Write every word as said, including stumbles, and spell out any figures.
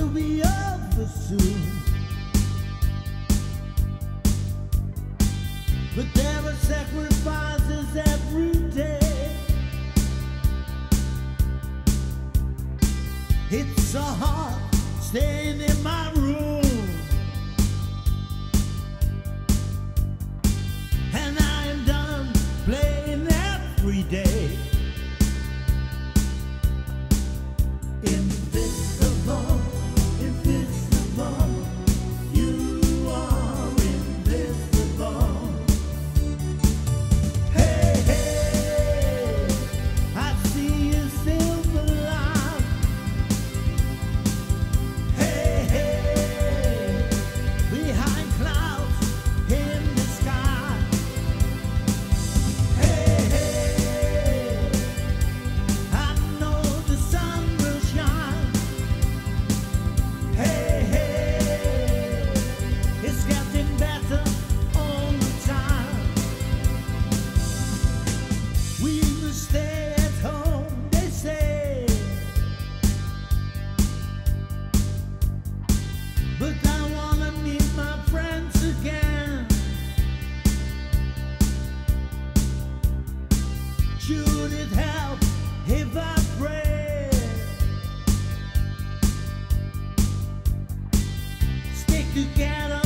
will be over soon. But there are sacrifices every day. It's so hard staying in my room, and I am done playing every day. Invisible, invisible, you are invisible. Hey, hey, I see a silver line. Hey, hey, behind clouds in the sky. Hey, hey, I know the sun will shine. Hey, hey, it's getting better all the time. We must stay at home, they say, but I wanna meet my friends again. Should it help if I pray? Stick together